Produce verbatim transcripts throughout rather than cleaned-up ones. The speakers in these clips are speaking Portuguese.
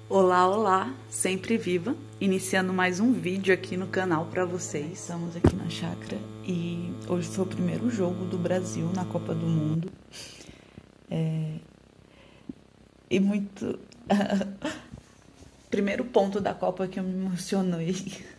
Olá, olá, sempre viva, iniciando mais um vídeo aqui no canal para vocês. Estamos aqui na chácara e hoje foi o primeiro jogo do Brasil na Copa do Mundo. É... E muito... Primeiro ponto da Copa que eu me emocionei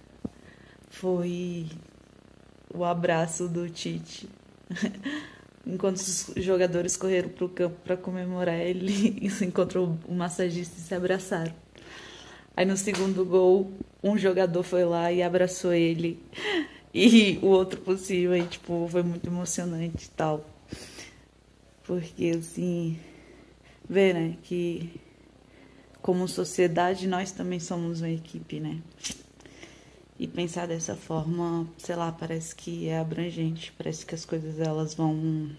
foi o abraço do Tite. Enquanto os jogadores correram para o campo para comemorar, ele se encontrou o massagista e se abraçaram. Aí no segundo gol, um jogador foi lá e abraçou ele. E o outro por cima, e tipo, foi muito emocionante e tal. Porque assim, ver, né, que como sociedade nós também somos uma equipe, né? E pensar dessa forma, sei lá, parece que é abrangente, parece que as coisas elas vão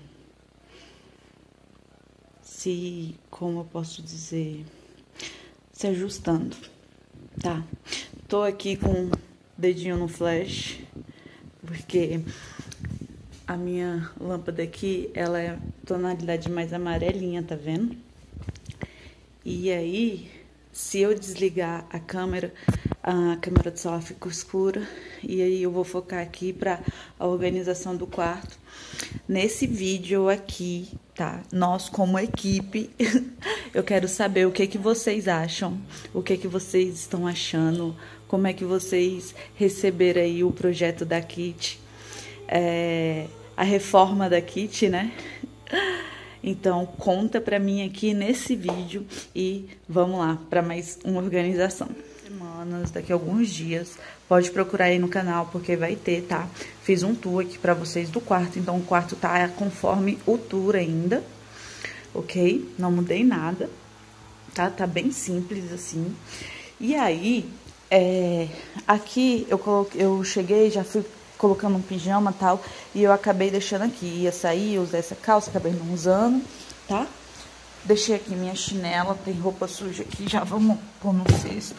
se, como eu posso dizer, se ajustando, tá? Tô aqui com o dedinho no flash, porque a minha lâmpada aqui, ela é tonalidade mais amarelinha, tá vendo? E aí, se eu desligar a câmera, a câmera do celular fica escura, e aí eu vou focar aqui para a organização do quarto. Nesse vídeo aqui, tá? Nós como equipe, eu quero saber o que que vocês acham, o que que vocês estão achando, como é que vocês receberam aí o projeto da Kit, é, a reforma da Kit, né? Então, conta pra mim aqui nesse vídeo e vamos lá para mais uma organização. Semanas, daqui a alguns dias, pode procurar aí no canal porque vai ter, tá? Fiz um tour aqui pra vocês do quarto, então o quarto tá conforme o tour ainda, ok? Não mudei nada, tá? Tá bem simples assim. E aí, é, aqui eu, coloquei, eu cheguei, já fui colocando um pijama e tal, e eu acabei deixando aqui. Ia sair, usar essa calça, acabei não usando, tá? Deixei aqui minha chinela, tem roupa suja aqui, já vamos pôr no cesto.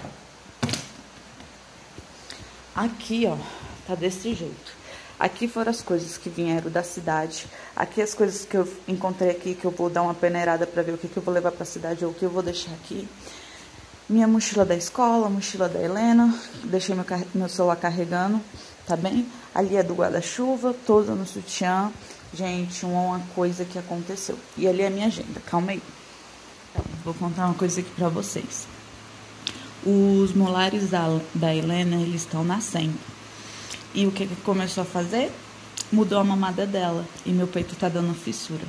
Aqui, ó, tá desse jeito. Aqui foram as coisas que vieram da cidade. Aqui as coisas que eu encontrei aqui, que eu vou dar uma peneirada pra ver o que, que eu vou levar pra cidade ou o que eu vou deixar aqui. Minha mochila da escola, mochila da Helena, deixei meu, meu celular carregando, tá bem? Ali é do guarda-chuva, toda no sutiã. Gente, uma coisa que aconteceu. E ali é a minha agenda, calma aí. Vou contar uma coisa aqui pra vocês. Os molares da, da Helena, eles estão nascendo. E o que que começou a fazer? Mudou a mamada dela e meu peito tá dando fissura.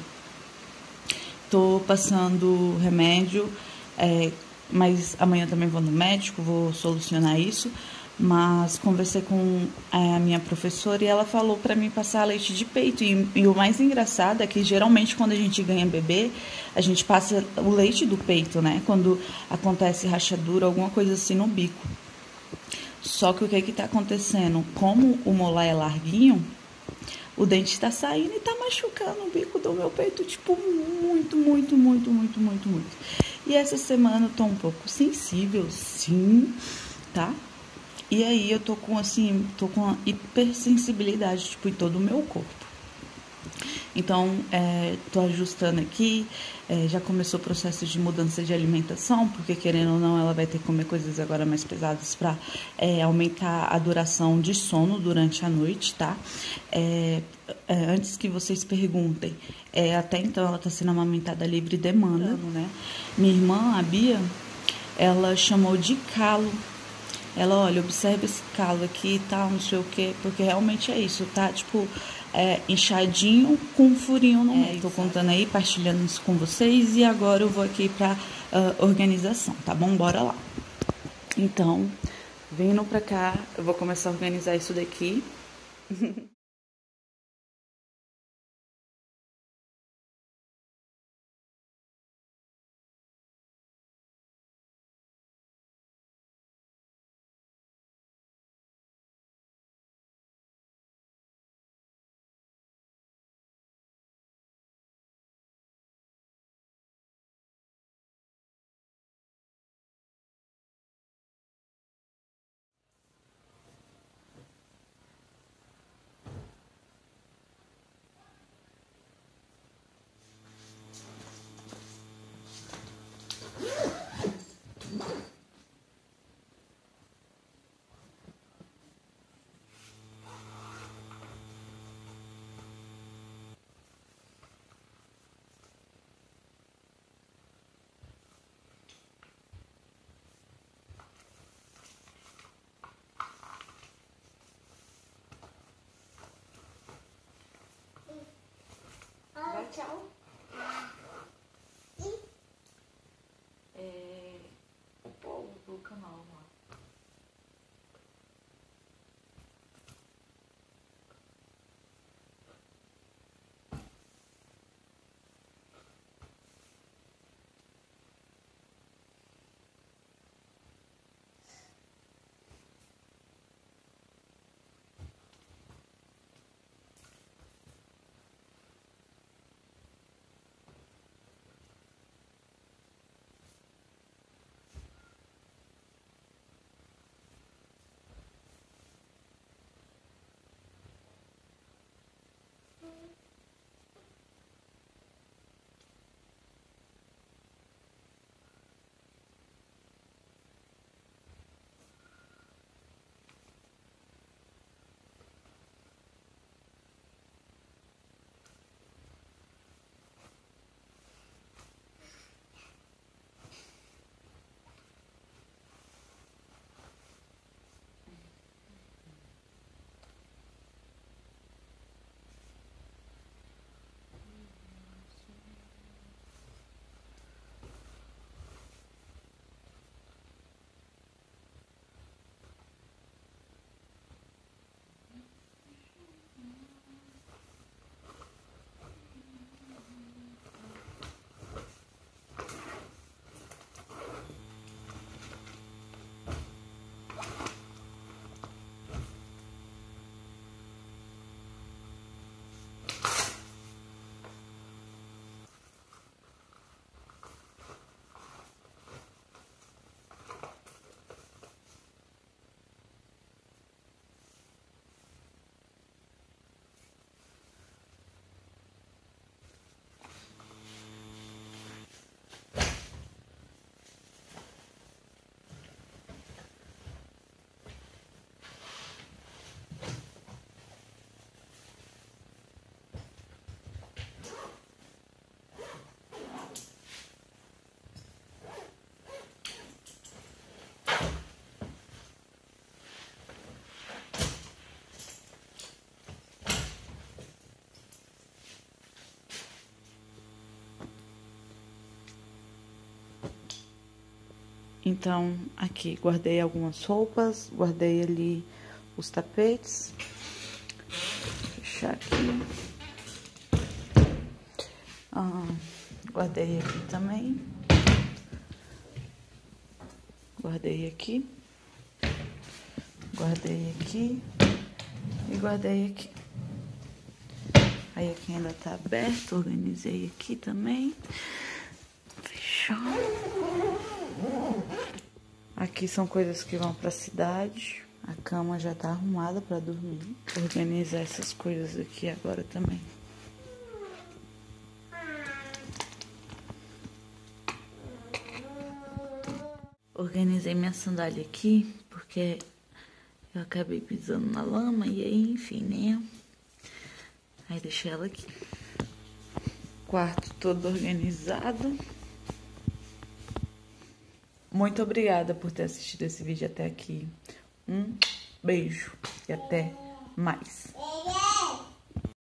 Tô passando remédio, é, mas amanhã também vou no médico, vou solucionar isso. Mas conversei com a minha professora e ela falou para mim passar leite de peito. E, e o mais engraçado é que geralmente quando a gente ganha bebê, a gente passa o leite do peito, né? Quando acontece rachadura, alguma coisa assim no bico. Só que o que que tá acontecendo? Como o molar é larguinho, o dente tá saindo e tá machucando o bico do meu peito, tipo, muito, muito, muito, muito, muito, muito. E essa semana eu tô um pouco sensível, sim, tá? E aí eu tô com, assim, tô com uma hipersensibilidade, tipo, em todo o meu corpo. Então, é, tô ajustando aqui, é, já começou o processo de mudança de alimentação, porque querendo ou não, ela vai ter que comer coisas agora mais pesadas para é, aumentar a duração de sono durante a noite, tá? É, é, antes que vocês perguntem, é, até então ela tá sendo amamentada livre demanda, né? Minha irmã, a Bia, ela chamou de calo. Ela, olha, observa esse calo aqui e tal, não sei o quê, porque realmente é isso, tá? Tipo, é, inchadinho com um furinho no meio. É, tô contando aí, partilhando isso com vocês e agora eu vou aqui pra uh, organização, tá bom? Bora lá. Então, vindo pra cá, eu vou começar a organizar isso daqui. tchau. É o povo do canal lá. Então, aqui, guardei algumas roupas, guardei ali os tapetes. Vou fechar aqui. Ah, guardei aqui também. Guardei aqui. Guardei aqui. E guardei aqui. Aí aqui ainda tá aberto, organizei aqui também. Fechou. Aqui são coisas que vão pra cidade. A cama já tá arrumada pra dormir. Vou organizar essas coisas aqui agora também. Organizei minha sandália aqui, porque eu acabei pisando na lama e aí, enfim, né? Aí deixei ela aqui. Quarto todo organizado. Muito obrigada por ter assistido esse vídeo até aqui. Um beijo e até mais.